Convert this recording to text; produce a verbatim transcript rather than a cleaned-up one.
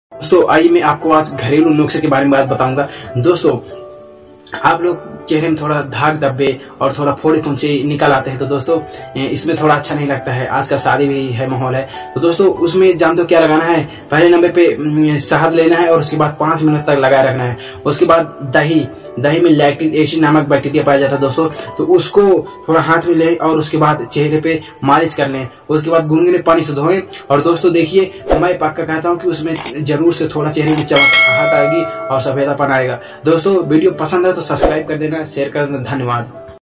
दोस्तों आइए मैं आपको आज घरेलू नुस्खे के बारे में बात बताऊंगा। दोस्तों आप लोग चेहरे में थोड़ा दाग धब्बे और थोड़ा फोड़े फुंचे निकल आते हैं तो दोस्तों इसमें थोड़ा अच्छा नहीं लगता है। आज का शादी भी है माहौल है तो दोस्तों उसमें जानते हो क्या लगाना है। पहले नंबर पे शहद लेना है और उसके बाद पाँच मिनट तक लगाए रखना है। उसके बाद दही दही में लैक्टिक एसिड नामक बैक्टीरिया पाया जाता है दोस्तों, तो उसको थोड़ा हाथ में ले और उसके बाद चेहरे पे मालिश कर लें। उसके बाद गुनगुने पानी से धोएं। और दोस्तों देखिए मैं पक्का कहता हूँ कि उसमें जरूर से थोड़ा चेहरे की चमक आएगी और सफेदापन आएगा। दोस्तों वीडियो पसंद है तो सब्सक्राइब कर देना, शेयर कर देना। धन्यवाद।